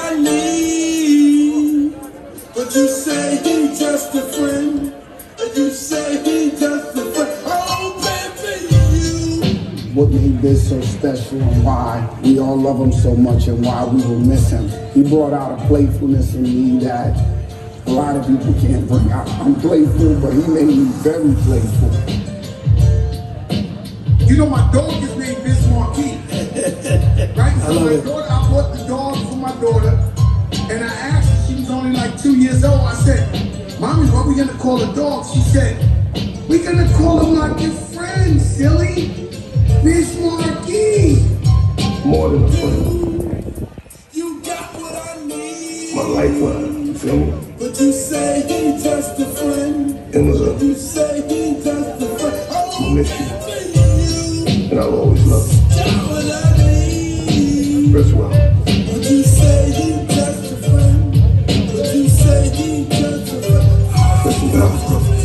I need. But you say he just a friend. And you say he just a friend. Oh, baby, you. What made this so special and why we all love him so much and why we will miss him. He brought out a playfulness in me that a lot of people can't bring out. I'm playful, but he made me very playful. You know my dog is named Vince Marquis, right? So my daughter, I bought the dog for my daughter, and I asked her, she was only like 2 years old, I said, Mommy, what are we gonna call the dog? She said, we're gonna call him like your friend, silly. Vince Marquis. More than a friend. You got what I need. My lifeline, you feel me? But you say he just a friend. And you say he just a friend. Oh, I miss you. And I'll always love you. Got what I need. Rest well. But you say he just a friend. But you say he just a friend. Listen,